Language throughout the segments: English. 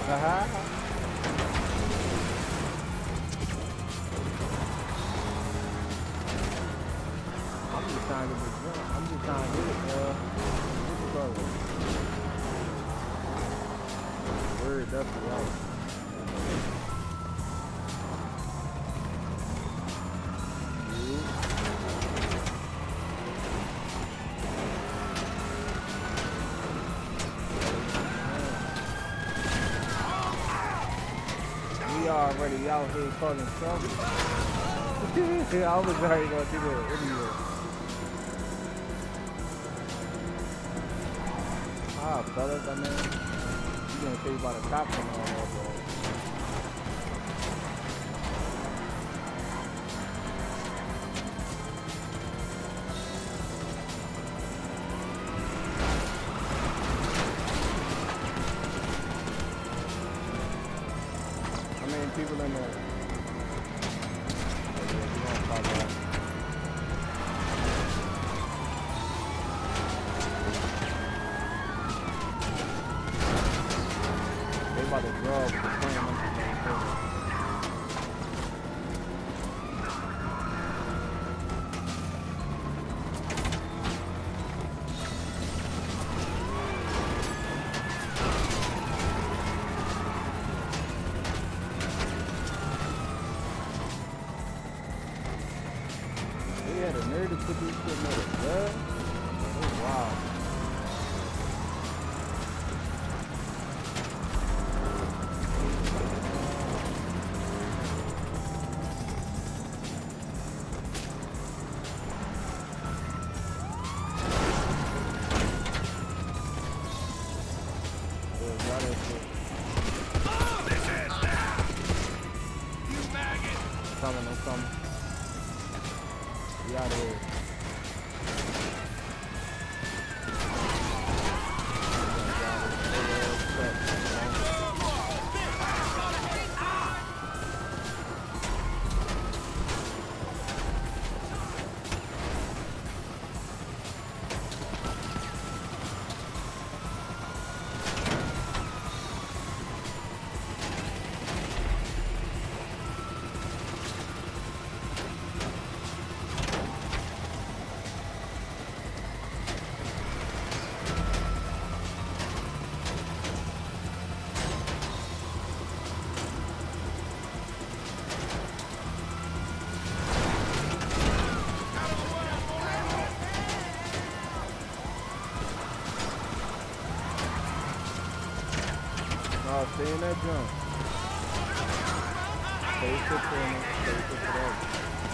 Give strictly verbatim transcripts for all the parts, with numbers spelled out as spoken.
Haha. I'm just trying to get this done. I'm just trying to get it, uh, get the color. Word, that's the right. We already out here causing trouble. I was already gonna do that anyway. Ah, fellas, I mean, you gonna tell you about the cops and all that, bro. How many people in there? Yeah, we gonna talk about it. They about to draw with the plan. They had a nerve to put this shit in the blood. Oh, wow. Coming, I'm coming. We out of here. No, stay in that jump. Stay put for him. Stay put for that.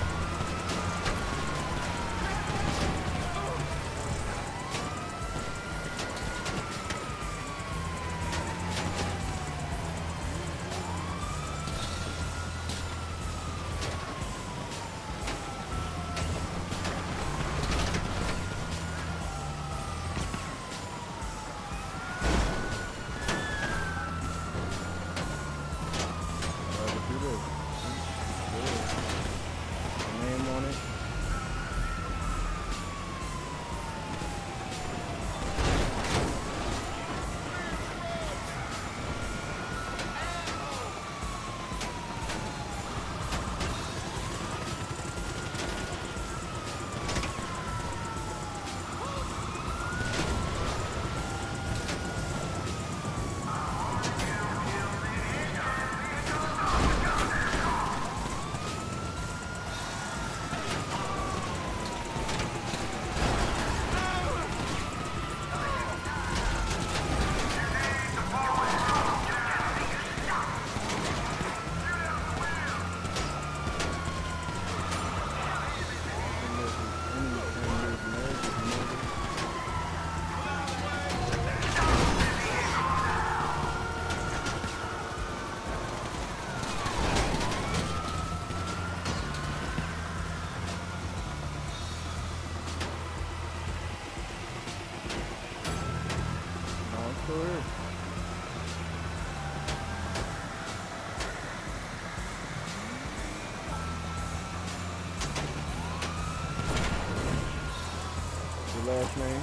Last name.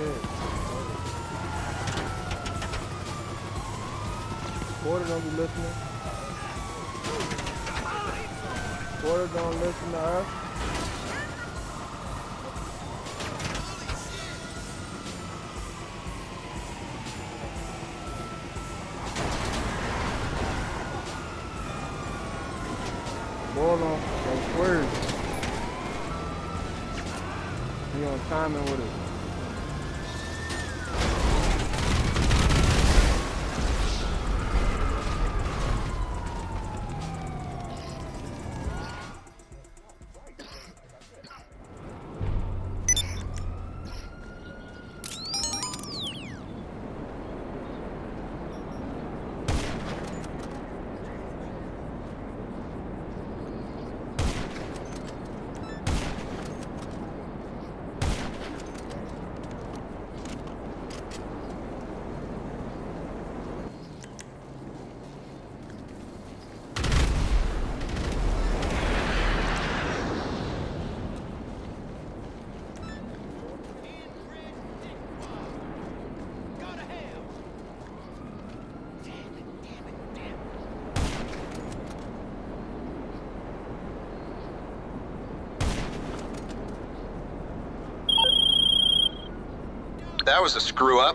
ahead. Porter don't be listening. Porter don't listen to us. Ball on, don't swerve. He on timing with it. That was a screw up.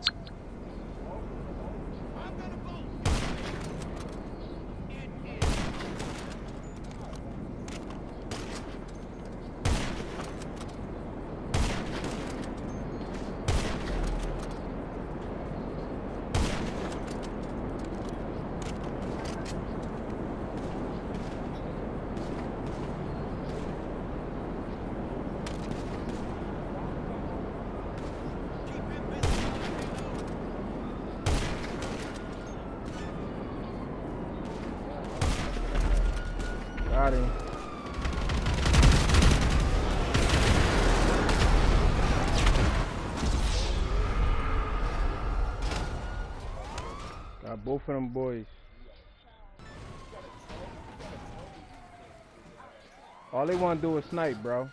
Got him. Got both of them boys. All they want to do is snipe, bro.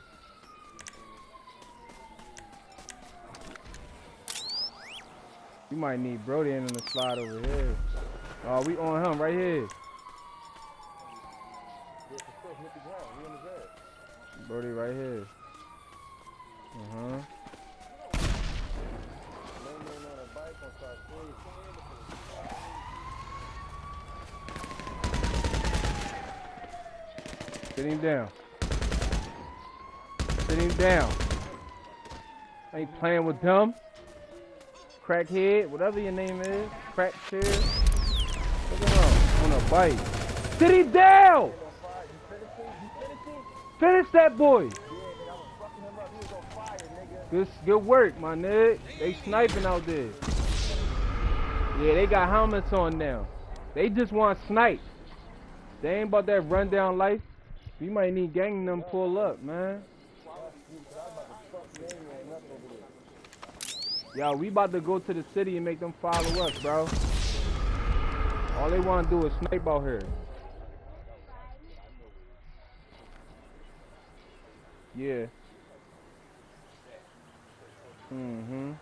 You might need Brody in the slide over here. Oh, we on him right here. Brody right here. Uh-huh. Sit him down. Sit him down. I ain't playing with them. Crackhead, whatever your name is. Crack chair. Look at him on a bike. Sit him down! Finish that boy. Good, good work, my nigga. They sniping out there. Yeah, they got helmets on now. They just want snipe. They ain't about that rundown life. You might need gang them pull up, man. Yo, we about to go to the city and make them follow us, bro. All they want to do is snipe out here. Yeah. Mm-hmm.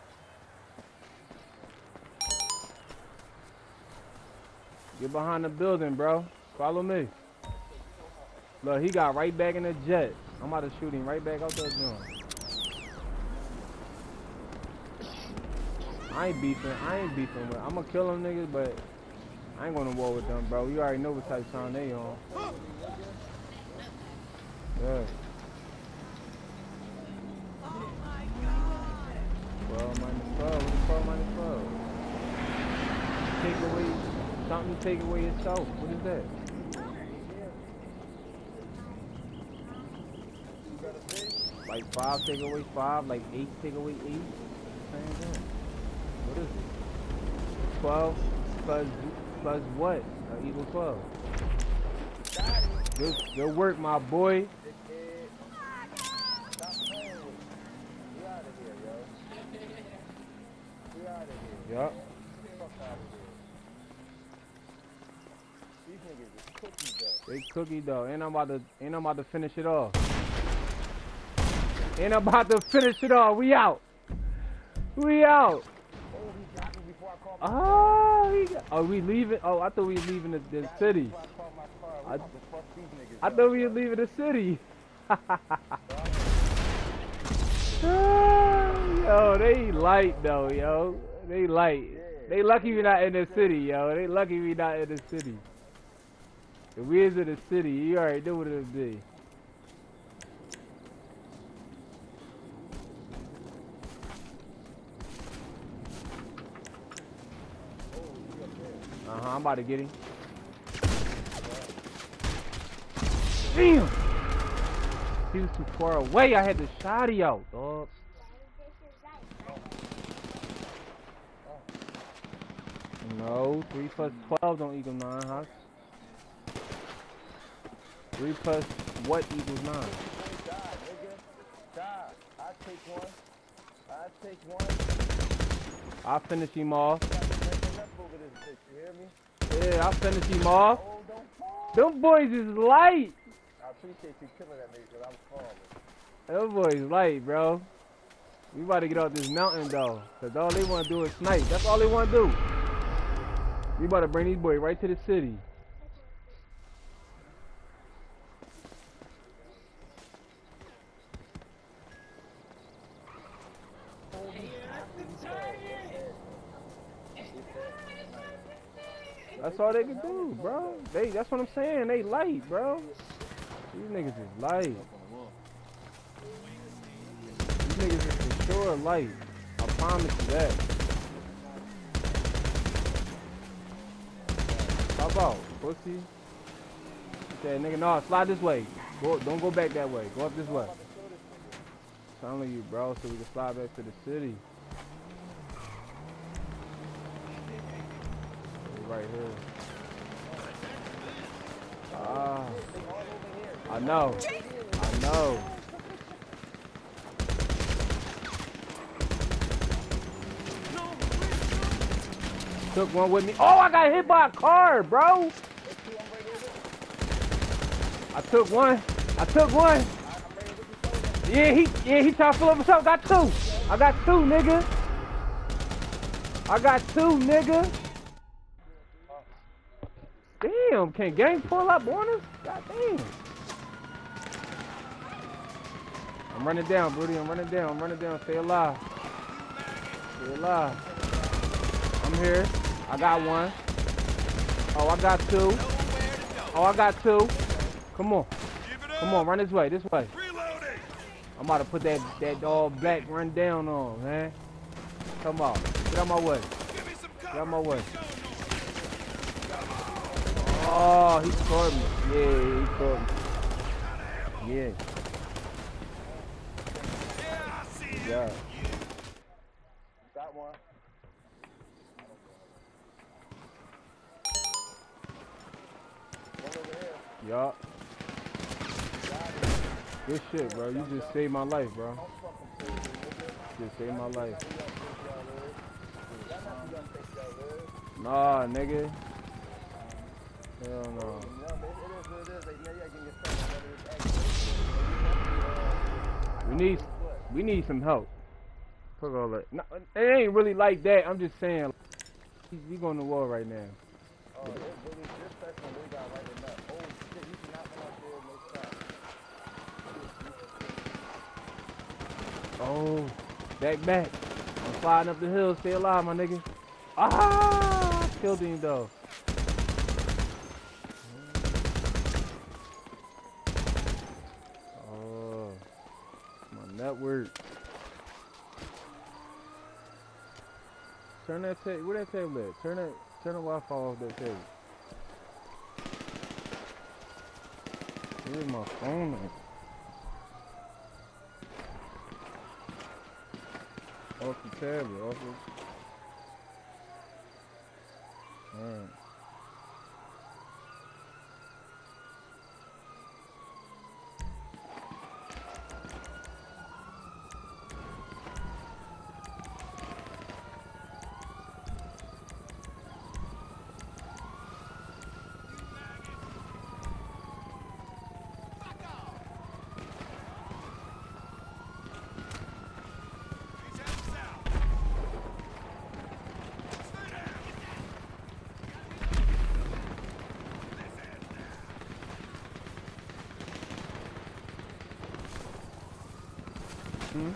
Get behind the building, bro. Follow me. Look, he got right back in the jet. I'm about to shoot him right back out there doing. I ain't beefing. I ain't beefing with. I'm gonna kill them niggas, but I ain't gonna war with them, bro. You already know what type of time they on. Yeah. twelve minus twelve. What is twelve minus twelve? Take away something. Take away yourself. What is that? Like five take away five. Like eight take away eight. Same thing. What is it? twelve plus plus what? Uh, equal twelve. Good, good work, my boy. Yup. They cookie though. Ain't I'm about to ain't I'm about to finish it off. Ain't I'm about to finish it off. We out. We out. Oh, he got, are we leaving? Oh, I thought we were leaving the, the city. I, I thought we were leaving the city. Yo, they light though, yo. They light. They lucky we not in the city, yo. They lucky we not in the city. If we is in the city, you already know what it'll be. Uh-huh, I'm about to get him. Damn! He was too far away. I had the shotty out, dog. No, three plus twelve don't equal nine, huh? Three plus what equals nine? I take one. I take one. I'll finish him off. You hear me? Yeah, I'll finish him off. Oh, don't fall. Them boys is light. I appreciate you killing that nigga because I was falling. Them boys light, bro. We about to get off this mountain though, cause all they want to do is snipe. That's all they want to do. We about to bring these boys right to the city. That's all they can do, bro. They, that's what I'm saying. They light, bro. These niggas is light. These niggas is for sure light. I promise you that. How about, pussy? Okay, nigga, no, slide this way. Go, don't go back that way. Go up this way. I'm telling you, bro, so we can slide back to the city. Right here. Ah, I know. I know. Took one with me. Oh, I got hit by a car, bro. I took one. I took one. Yeah, he yeah he tried to fill up himself. Got two. I got two, nigga. I got two, nigga. Damn, can gang pull up on us? God damn. I'm running down, Broody. I'm running down. I'm running down. Stay alive. Stay alive. I'm here. I got one. Oh, I got two. Oh, I got two. Come on. Come on, run this way. This way. I'm about to put that that all black run down on, man. Come on. Get out my way. Get out my way. Oh, he caught me. Yeah, he caught me. Yeah. Yeah. Got one. One over here. Yup. Good shit, bro. You just saved my life, bro. Just saved my life. Nah, nigga. Hell no. We need, we need some help. Fuck all that. No, it ain't really like that. I'm just saying, we going to war right now. Oh, this person really got right enough. Oh shit, you cannot come out there, no stop. Oh, back, back. I'm sliding up the hill. Stay alive, my nigga. Ah, killed him though. Oh, my network. Turn that tape. Where that table at? Turn that. Turn the Wi-Fi off that table. Where's my phone at? Off the tablet. Off the. Alright. Hmm?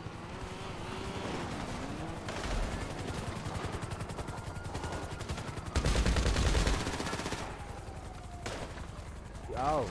Yo.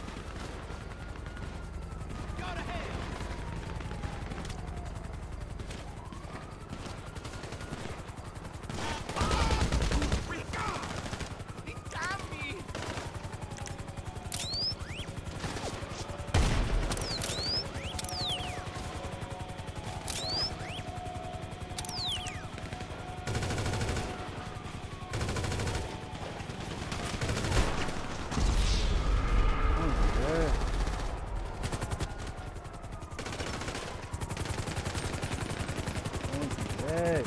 Hey.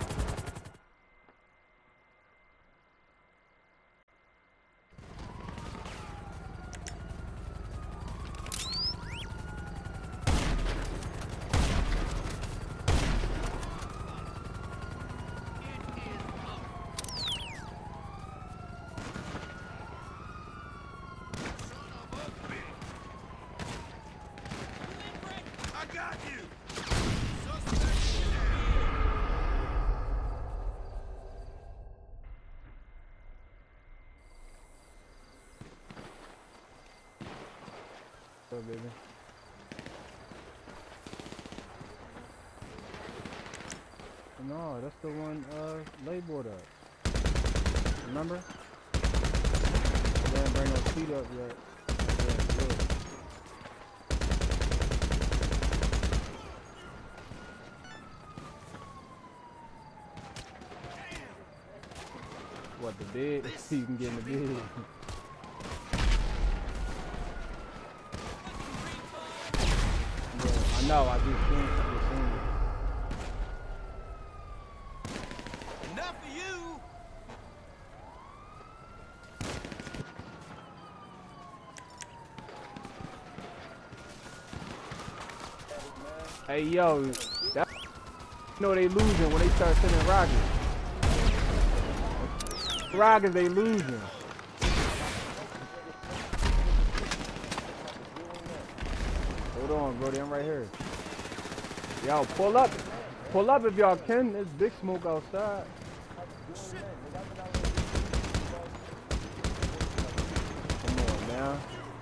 I got you. So, baby. No, that's the one uh labeled up. Remember? I didn't bring no seat up yet. Yeah, good. What, the bed? You can get in the bed. Yeah, I know, I just seen I just seen it. Enough of you. Hey yo, that you know they losing when they start sending rockets. Rockets, they losing. Hold on, Brody, I'm right here. Yo, pull up. Pull up if y'all can. There's big smoke outside. Come on, man.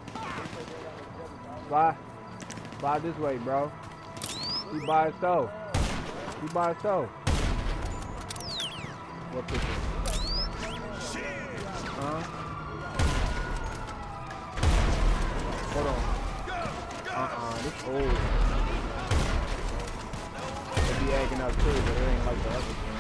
Fly. Fly this way, bro. He by himself. He by himself. What picture? Huh? Hold on. Uh-uh, this old. They be acting up too, but it ain't like the other thing.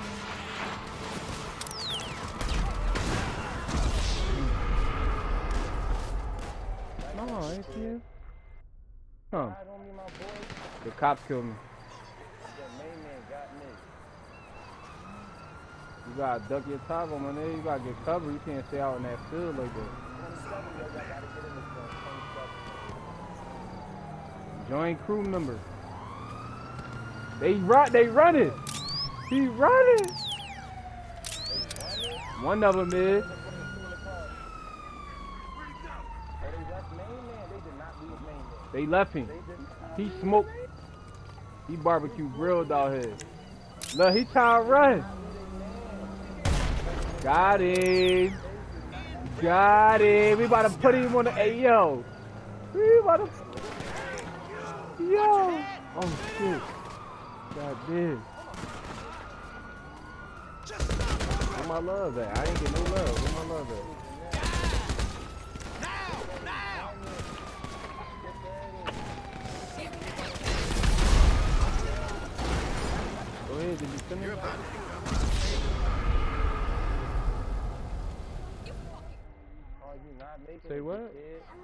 No, I ain't see you. Huh. The cops killed me. You gotta duck your top on my nigga. You gotta get covered. You can't stay out in that field like that. Join crew member. They run. They running. He running. One of them is. They left him. He smoked. He barbecue grilled out here. Look, he trying to run. Got him. Got him. We about to put him on the. Hey, yo. We about to. Yo. Oh, shit. God damn. Where my love at? I ain't get no love. Where my love at? Go ahead. Did you finish? You're about to Say what?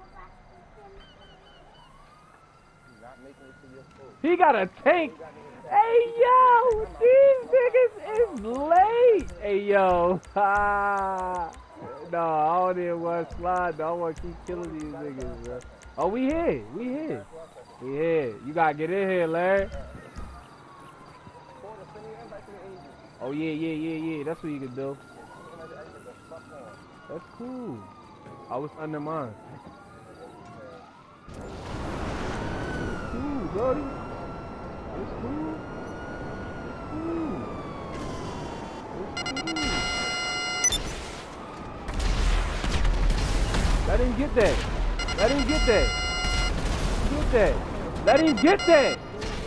He got a tank. Hey yo, these niggas is late. Hey yo, ha. No, I don't even want to slide. Though. I want to keep killing these niggas, bro. Oh, we here. We here. We here. You gotta get in here, Larry. Oh yeah, yeah, yeah, yeah. That's what you can do. That's cool. I was under mine. Ooh, Brody. It's cool. It's cool. It's cool. Let him get that. Let him get that. Get that. Let him get that.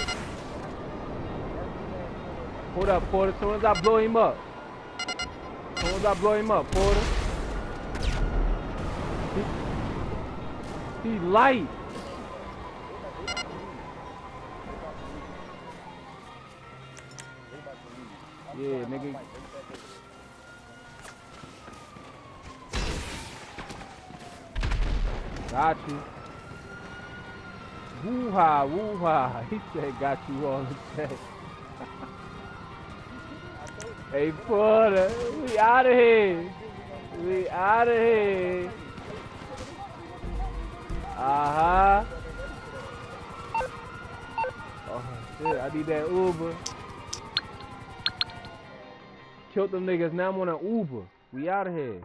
Hold up, Porter. As soon as I blow him up. As soon as I blow him up, Porter. He, he light. Yeah, nigga. Got you. Woo-ha, woo-ha. He said got you all the check. Hey, Porter, we out of here. We out of here. Uh-huh. Oh, shit, I need that Uber. Killed them niggas, now I'm on an Uber. We out of here.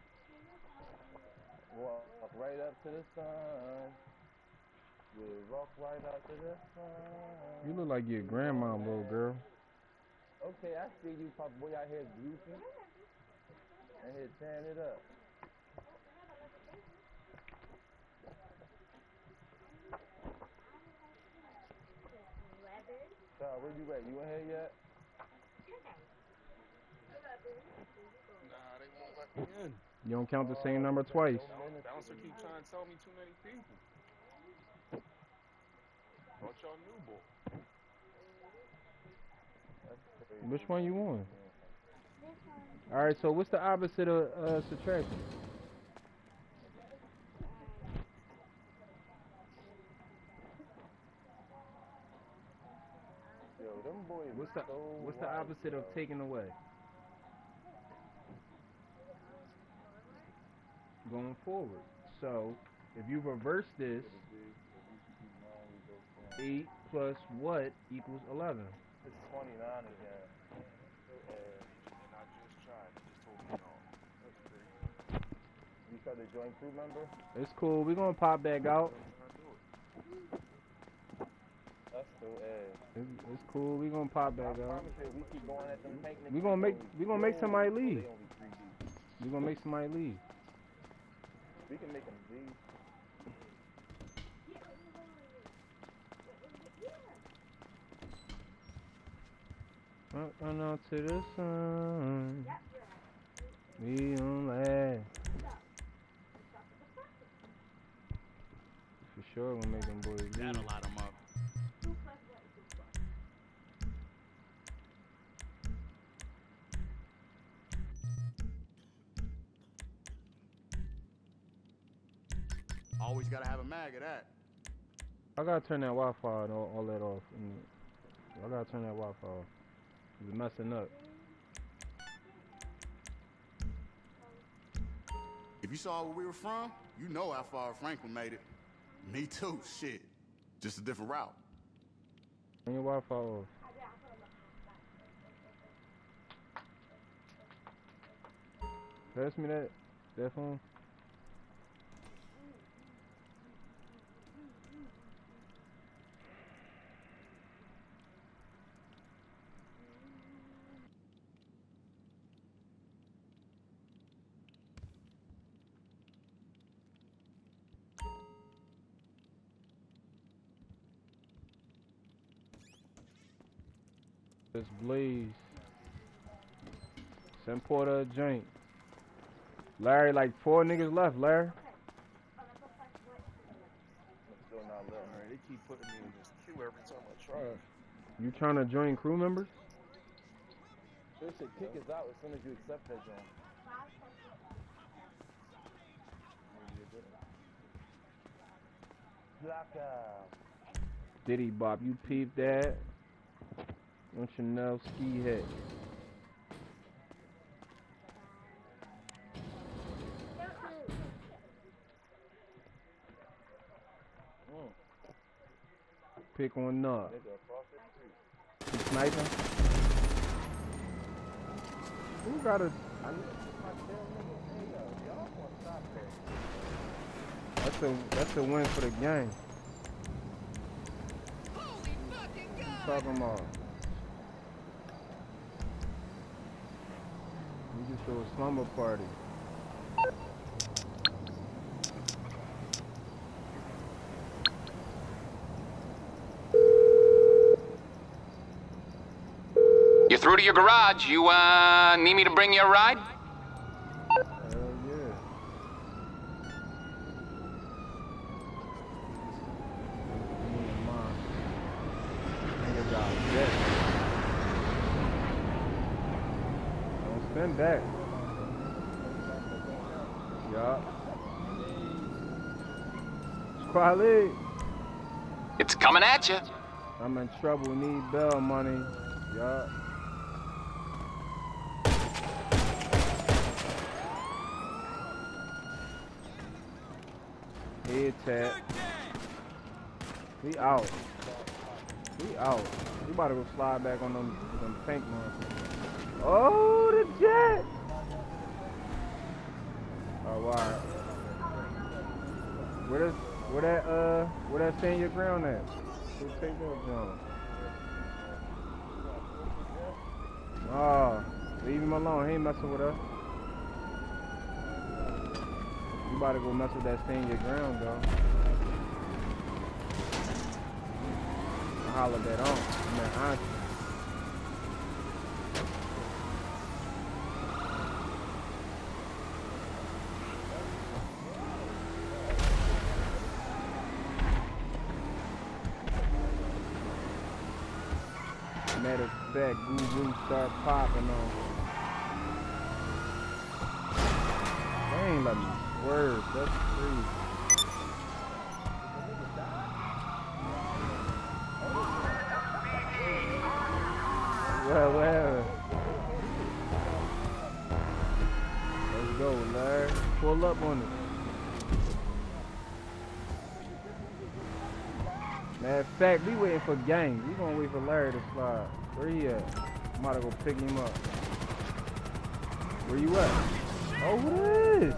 Walk right up to the sun. We walk right up to the sun. You look like your grandma, little girl. Okay, I see you, Papa Boy, out here goofing. And here tearing it up. So, where you at? You in here yet? Nah, they won't let me in. You don't count the same number twice. Bouncer keep trying to tell me too many people. Thought y'all knew, boy. Which one you want? Alright, so what's the opposite of uh, subtraction? Yo, them boys What's the so what's the white, opposite yo. of taking away? Going forward. So if you reverse this, eight plus what equals eleven? It's twenty-nine again. And I just tried. They just told me no. That's crazy. You said the joint crew member? It's cool. We're gonna pop back out. That's still ass. It's, it's cool. We're gonna pop I back out. promise you, we keep going at them tank niggas. We gonna make we gonna make somebody They leave. only three deep. We gonna make somebody leave. We can make them leave. Run out to the sun. We don't laugh. For sure, gonna make them boys leave. That'll light them up. Always gotta have a mag of that. I gotta turn that Wi-Fi and all, all that off. And I gotta turn that Wi-Fi off. It's messing up. If you saw where we were from, you know how far Franklin made it. Me too, shit. Just a different route. Turn your Wi-Fi off. Pass me that, that phone. It's Blaze. Send Porter a joint. Larry, like four niggas left, Larry. I'm still not letting her. Alright, they keep putting me in this queue every time I try. You trying to join crew members? They should kick us out as soon as you accept that joint. Blackout. Diddy Bop, you peeped that? Don't you know ski head? Mm. Pick one up. Nigga across the street. You sniping? Who got a? I need my damn nigga. Hey, yo, y'all wanna stop that. That's a that's a win for the gang. Holy fucking God! talking about? We just threw a slumber party. You're through to your garage. You, uh, need me to bring you a ride? Hell yeah. Me and mine. Nigga got jet. Don't spin back. Yup. Squad lead. It's coming at you. I'm in trouble, need bail money. Yup. Head tap. We out. We out. We about to go slide back on them, them pink ones. Oh, the jet! Oh, alright. Where that, where that, uh, where that stand your ground at? Who take that John? Oh, leave him alone. He ain't messing with us. You about to go mess with that stand your ground, though. I holla that on. Man, I. Matter of fact, Guru start popping on. They ain't let me swerve. That's crazy. Well, well. Let's go, Larry. Pull up on it. Matter of fact, we waiting for gang. We gonna wait for Larry to slide. Where he at? I'm about to go pick him up. Where you at? Oh, who it is?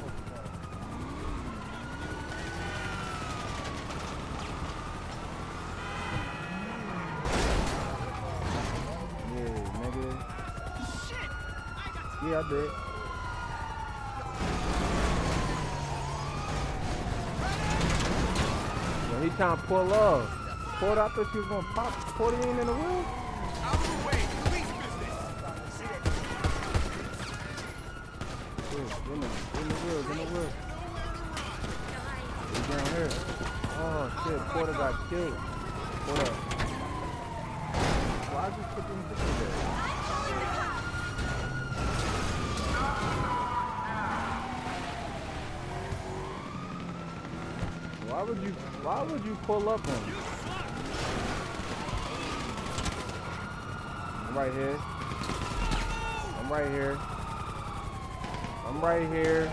Yeah, nigga. Yeah, I did. Well, he trying to pull up. Porter, I thought she was gonna pop. Porter ain't in the wheel. Out of the way, police business. Yeah, in the, in the wheel, in the wheel. He's down here. Oh shit, Porter got killed. Porter. Why just put them bitches there? Why would you, why would you pull up on him? I'm right here. I'm right here. I'm right here.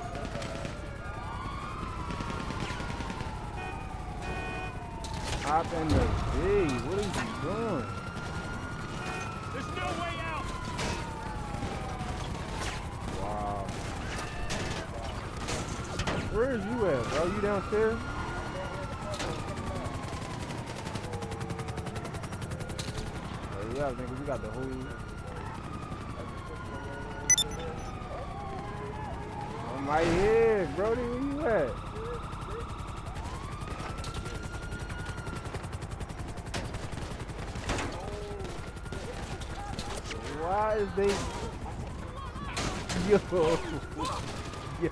Hop in the D. What is he doing? There's no way out. Wow. Where is you at, bro? You downstairs? Oh, yeah, nigga, we got the whole. I'm right here, Brody. Where you at? Why is they? Yo, yo.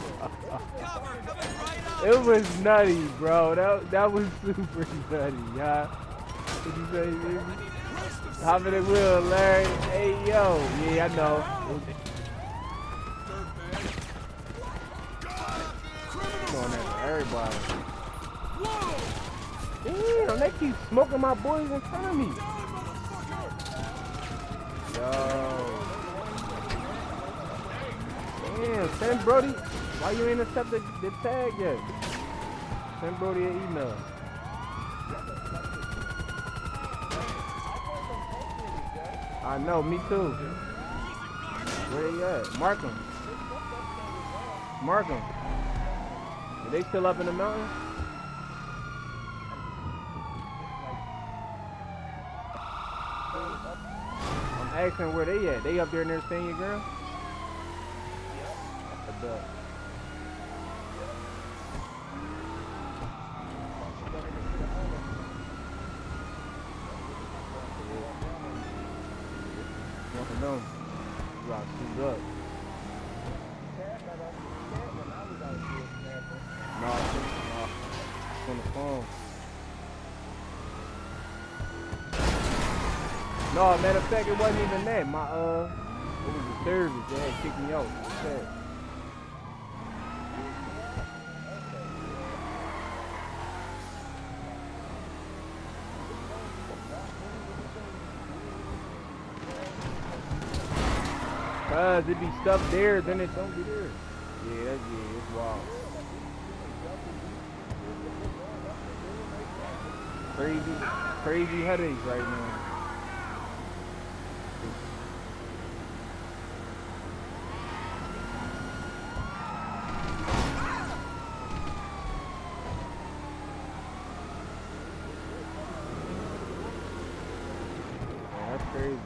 It was nutty, bro. That that was super nutty, yeah. What you say, baby? Hop in the wheel, Larry. Hey, yo. Yeah, I know. Going at everybody. Damn, they keep smoking my boys in front of me. Yo. Damn, send Brody. Why you ain't accept the, the tag yet? Send Brody an email. I know, me too. Where they at? Mark them. Mark them. Are they still up in the mountain? asking where they at. They up there near Stand Your Ground? I bet. One of them. You got suit up. No, I think no. It's on the phone. No, matter of fact, it wasn't even that. My, uh, it was the service. They had kicked me out. Instead. Cause it be stuff there, then it don't be there. Yeah, that's, yeah, it's wild. Crazy, crazy headaches right now. Crazy.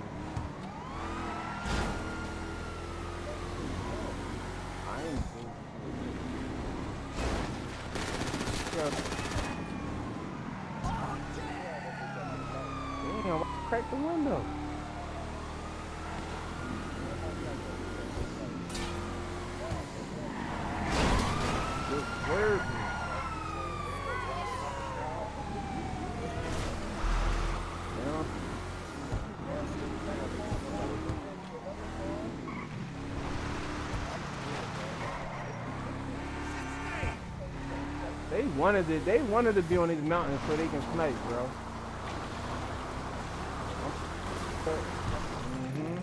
I ain't cool. Damn, why crack the window? Good word. They wanted it. They wanted to be on these mountains so they can snipe, bro. Mm-hmm.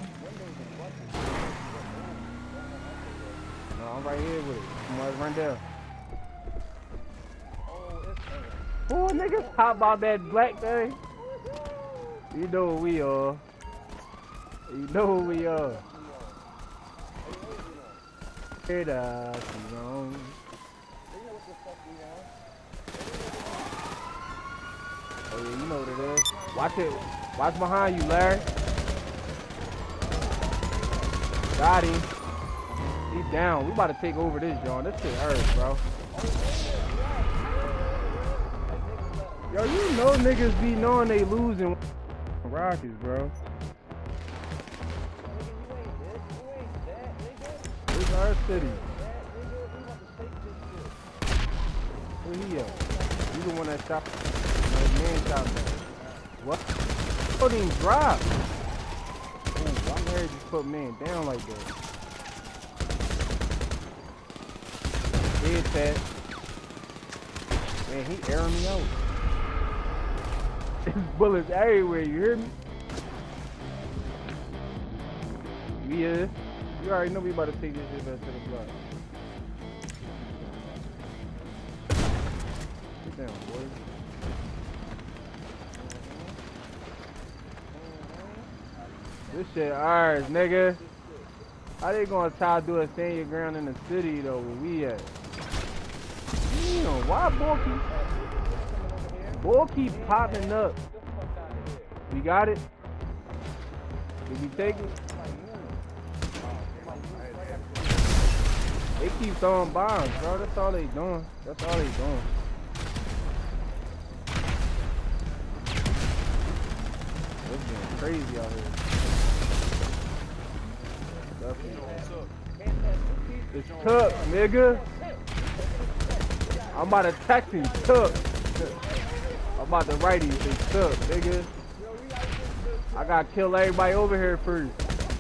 No, I'm right here with it. Come on, run down. Oh, niggas, how about that black thing? You know who we are. You know who we are. Here the wrong. Oh yeah, you know what it is. Watch it. Watch behind you, Larry. Got him. He's down. We about to take over this, John. This shit hurts, bro. Yo, you know niggas be knowing they losing Rockets, bro. This is our city. Where he at? You the one that shot. Man shot me. What? Oh, didn't drop. Damn, why Larry just put man down like that? Head tap. Man, he airing me out. There's bullets everywhere, you hear me? Yeah. You already know we about to take this shit back to the block. Sit down, boy. This shit ours, nigga. How they gonna try to do a stand your ground in the city though where we at? Damn, why boy keep boy keep popping up? We got it? Did we take it? They keep throwing bombs, bro. That's all they doing. That's all they doing. It's getting crazy out here. It's Tuck, nigga. I'm about to text him, Tuck. I'm about to write him, it's Tuck, nigga. I gotta kill everybody over here first.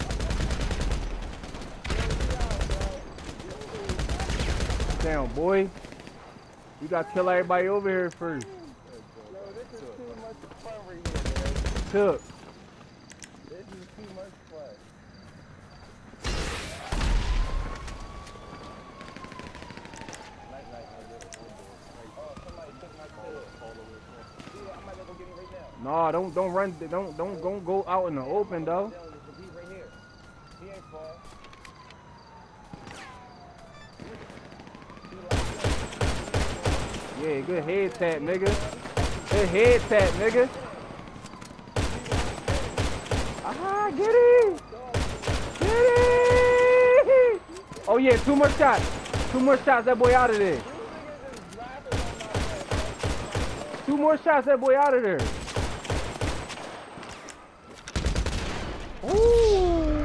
Down, boy. You gotta kill everybody over here first. Tuck. This is too much fun. No, don't don't run. Don't don't don't go out in the open though. Yeah, good head tap, nigga. Good head tap, nigga. Ah, get it. Oh yeah, two more shots. Two more shots, that boy out of there. Two more shots, that boy out of there. Ooh.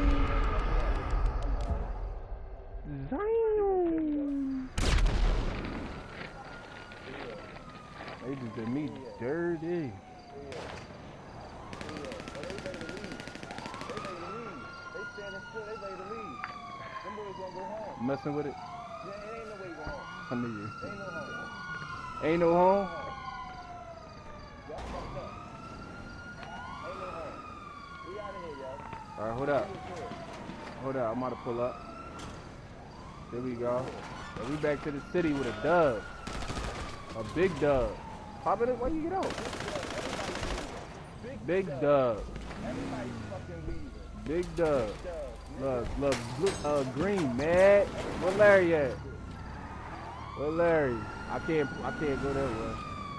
Zion. They just did me dirty. Messing with it? Yeah, it ain't no way to go home. I knew you. Ain't no home. Ain't no home? Y'all fucked up. Ain't no home. We out of here, y'all. Alright, hold up. Hold up, I'm about to pull up. There we go. And we back to the city with a dub. A big dub. Pop it up while you get out. Big dub. Everybody's fucking leaving. Big dub. Dub. Look, look, blue, uh, green, man. Where Larry at? Where Larry? I can't, I can't go that way.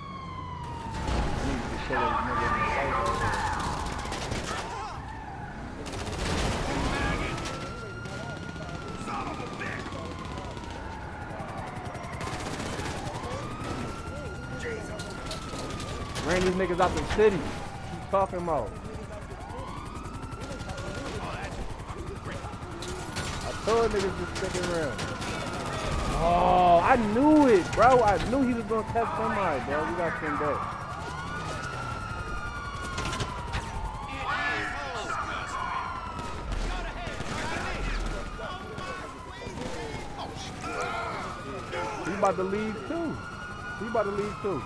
I need to kill that nigga in the light right there. Ran these niggas out the city. What you talking about? I told niggas just sticking around. Oh, I knew it, bro. I knew he was gonna catch somebody, bro. We got send back. He about to leave too. He about to leave too.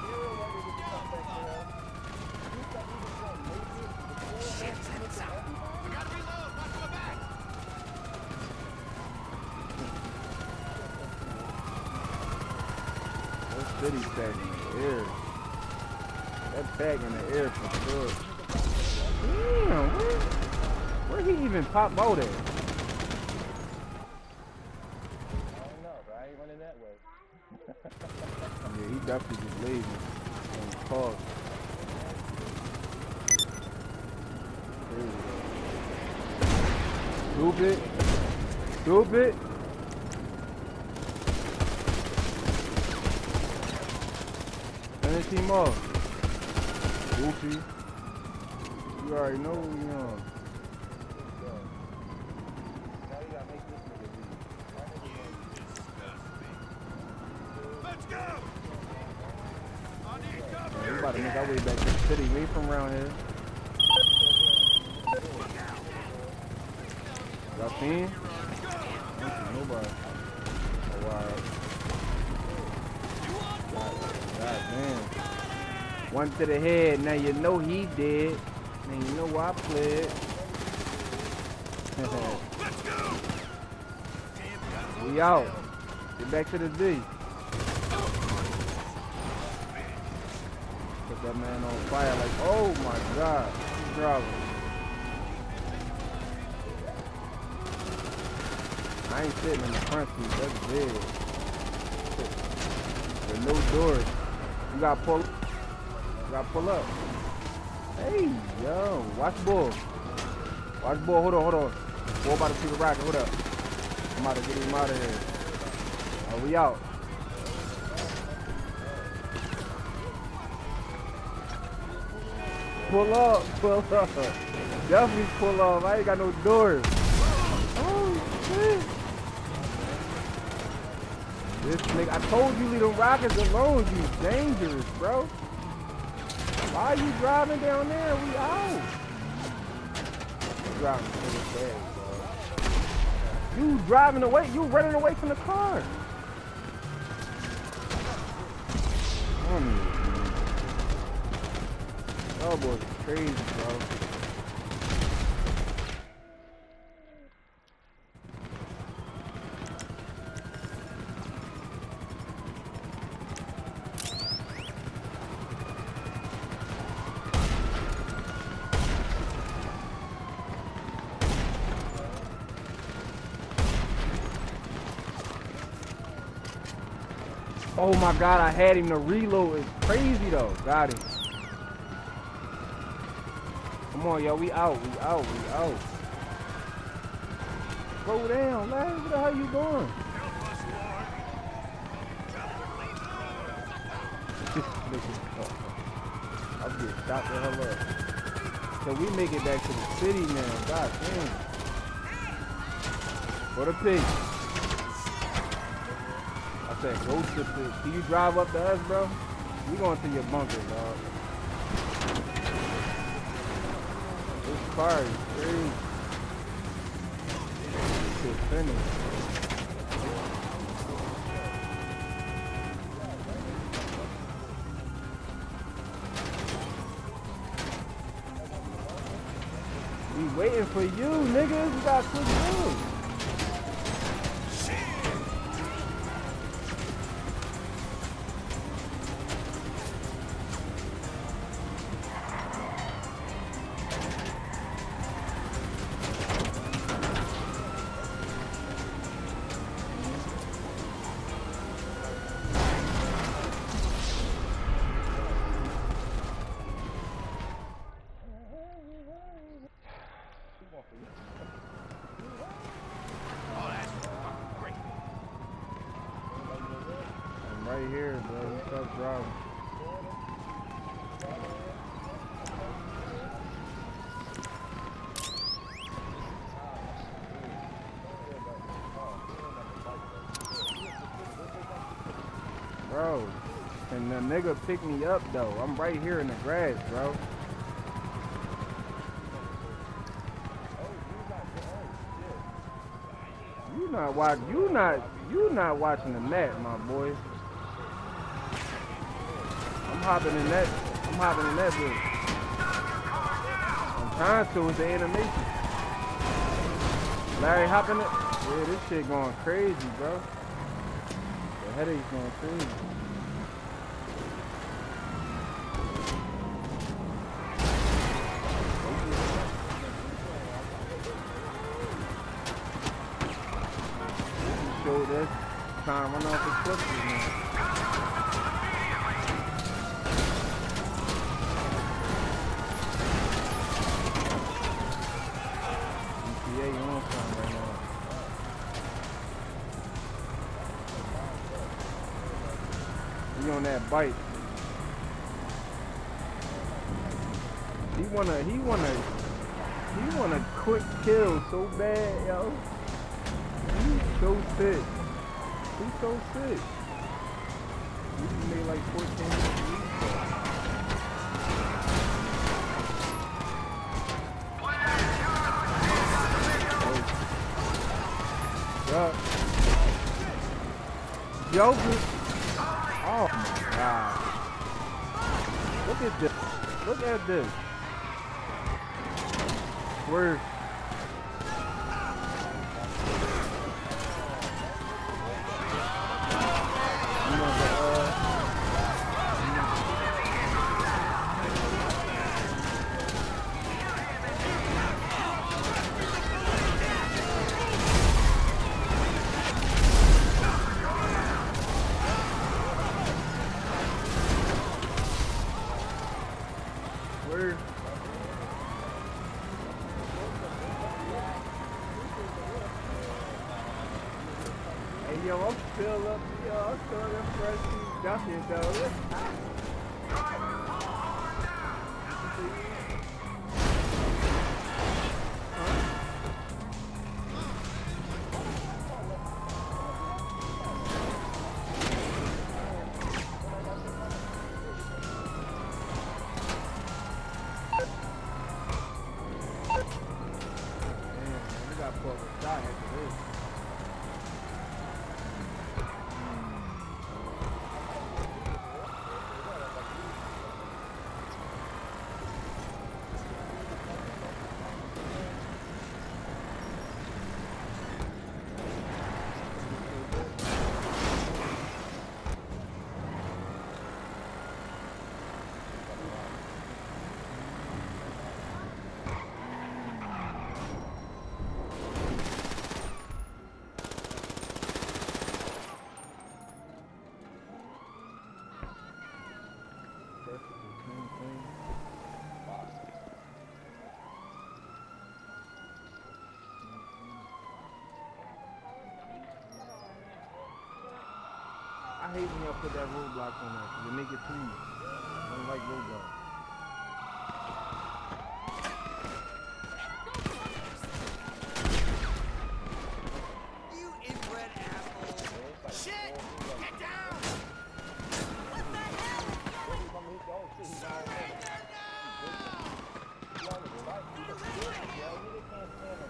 City tag in the air. That tag in the air for sure. Damn, where, where he even pop out at? I don't know, but I ain't running that way. Yeah, he definitely just lazy on the call. There we go. Stupid. Stupid. Finish him off. Goofy. You already know who we on. Now you gotta make this nigga leave. Let's go! I need cover! Yeah, we about to make our way back to the city. We ain't from around here. Y'all seen? I don't see nobody. Oh, wow. God damn. One to the head. Now you know he dead. Now you know why I played. Let's go! We out. Get back to the D. Put that man on fire like, oh my God. He's driving. I ain't sitting in the front seat. That's big. With no doors. You gotta pull. You gotta pull up. Hey, yo. Watch the bull. Watch the bull. Hold on, hold on. Bull about to shoot a rocket. Hold up. I'm about to get him out of here. Oh, we out. Pull up. Pull up. Definitely pull up. I ain't got no doors. Oh, shit. This nigga, I told you leave them rockets alone, you dangerous, bro. Why are you driving down there? We out. You driving really bad, bro. You driving away, you running away from the car. Oh boy, it's crazy, bro. Oh my God, I had him to reload. It's crazy though. Got him. Come on, yo, we out, we out, we out. slow down, man. What the hell you doing? I'll get shot the hell up. So we make it back to the city now. God damn. What a pig. I said, go to the pig. Can you drive up to us, bro? We going to your bunker, dog. This car is crazy. This shit finished. We waiting for you, niggas. We got quick move. I'm right here, bro. Stop driving. Bro, and the nigga picked me up though. I'm right here in the grass, bro. You not watch. You not. You not watching the map, my boy. I'm hopping in that. I'm hopping in that bitch. I'm trying to with the animation. Larry hopping it. Yeah, this shit going crazy, bro. The headache's going crazy. Show this. Trying to run off the cliff, man. E P A, you on something right now. He on that bike. He wanna, he wanna, he wanna quick kill so bad, yo. He's so sick. He's so sick. He made like fourteen minutes. Yup. Joker. Oh my god. Look at this. Look at this. Where? Where? Hey yo, I'm still up, yo, I'm still up fresh ducking though. hate when y'all put that roadblock on that, cause it make it freeze. I don't like roadblocks. You inbred asshole. Shit! Get down! What the hell is going on? Surrender now! What are we doing?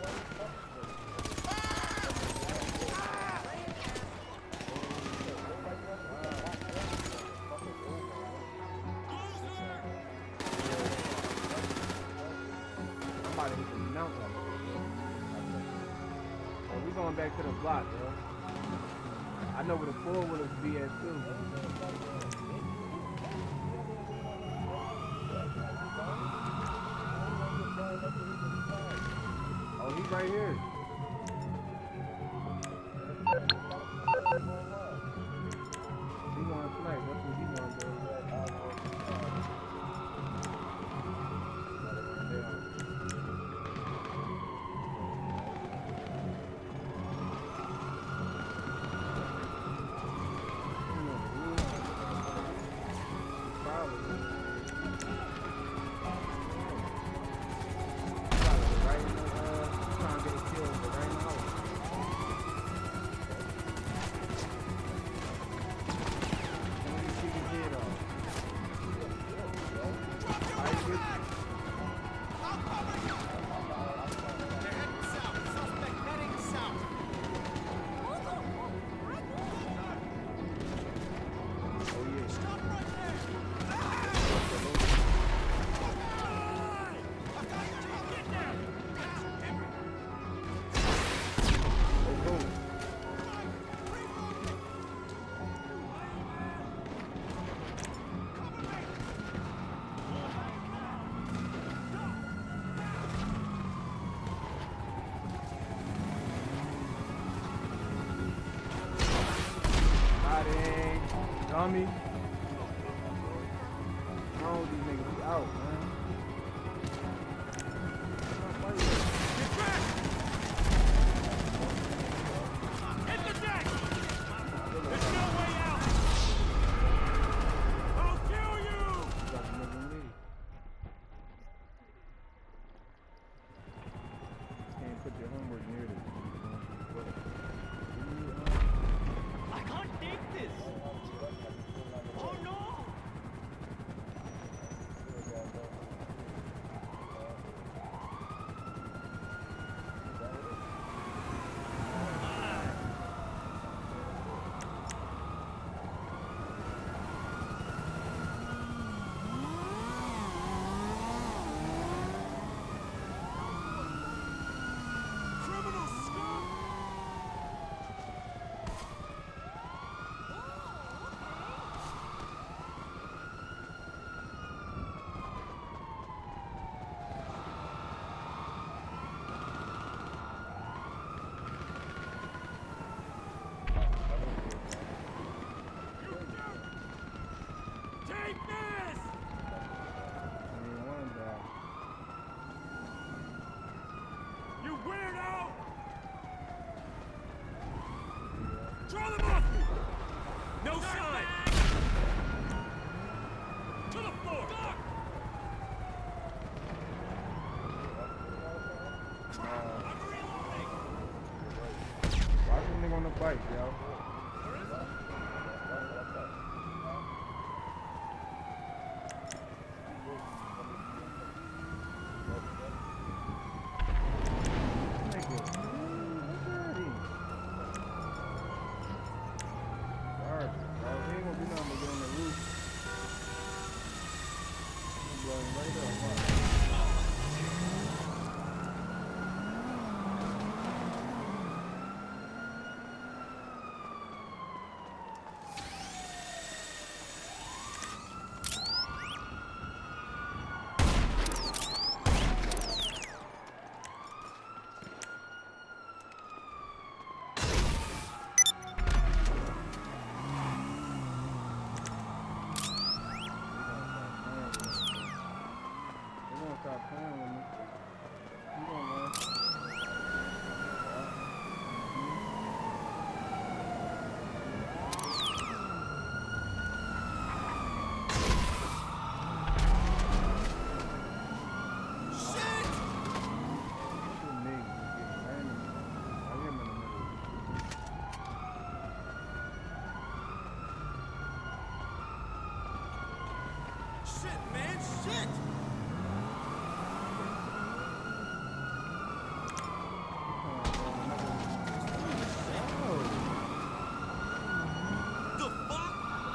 I'm about to hit the mountain. Oh, we going back to the block, yo. I know where the four wheelers be at too. Oh, he's right here. He want to snipe. That's what he want to do. Dummy. All these niggas out, man. Get back! Hit the deck! There's no way out! I'll kill you! Can't put your homework near this. I can't take this! Oh no! Criminal scum! Take this! You weirdo! Draw them off me! No sign! To the floor! Duck! Crap! I'm reloading! Why is this nigga on the bike, yo? shit! The fuck?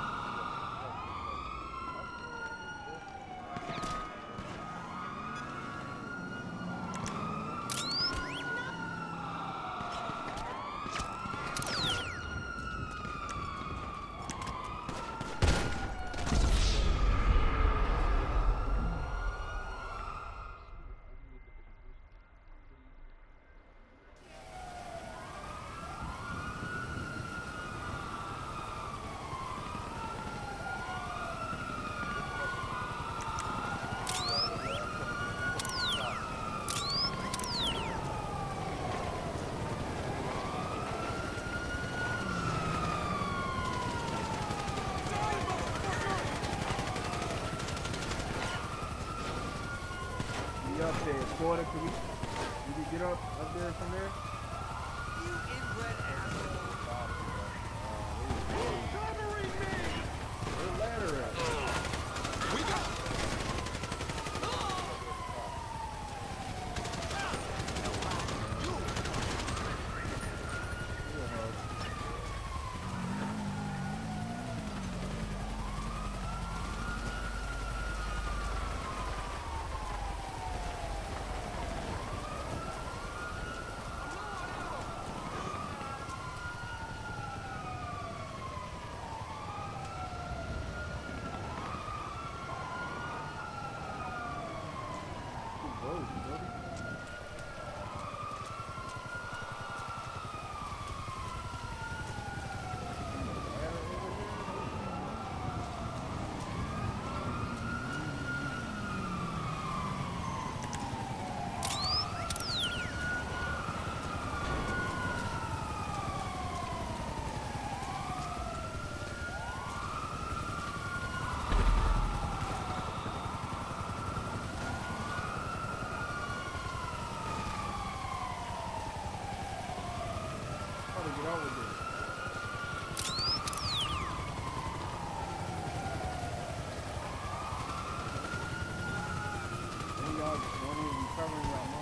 We up there, quarter. Can we? You can get up up there from there. You inbred asshole. Covering me! Where's the ladder at? We got. How to get out with this? Then y'all don't even be covering y'all mouth.